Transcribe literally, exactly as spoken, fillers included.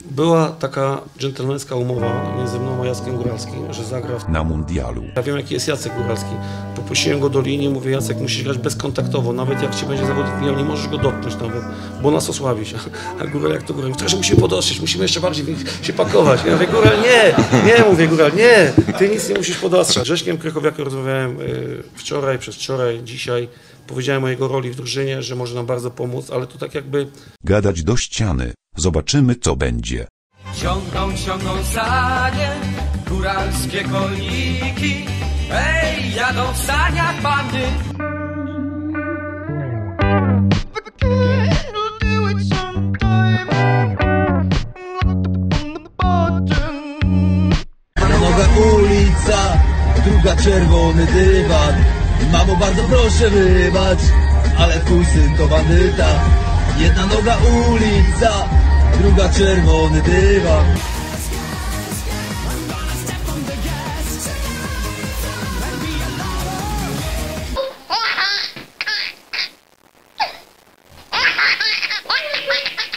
Była taka dżentelmeńska umowa między mną a Jackiem Góralskim, że zagra na mundialu. Ja wiem, jaki jest Jacek Góralski. Poprosiłem go do linii, mówię: Jacek, musisz grać bezkontaktowo, nawet jak ci będzie zawodnik mijał, nie możesz go dotknąć nawet, bo nas osłabić. A Góral jak to Góral? Mówi, że musimy podostrzeć, musimy jeszcze bardziej się pakować. Ja mówię: Góral, nie, nie, mówię, Góral, nie, ty nic nie musisz podostrzeć. Z Grześkiem Krychowiakiem rozmawiałem y, wczoraj, przedwczoraj, dzisiaj. Powiedziałem o jego roli w drużynie, że może nam bardzo pomóc, ale to tak jakby... Gadać do ściany. Zobaczymy, co będzie. Ciągną, ciągną sanie, góralskie kolniki. Ej, jadą w saniach panny. Noga ulica, druga czerwony dywan. Mamo, bardzo proszę wybacz, ale twój syn to bandyta. Jedna noga ulica, druga czerwony dywan. Ha ha ha ha!